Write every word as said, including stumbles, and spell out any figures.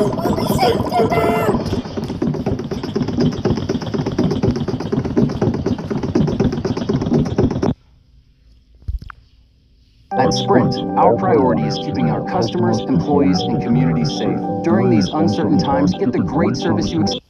We'll be safe. Get there. At Sprint, our priority is keeping our customers, employees, and communities safe. During these uncertain times, get the great service you expect.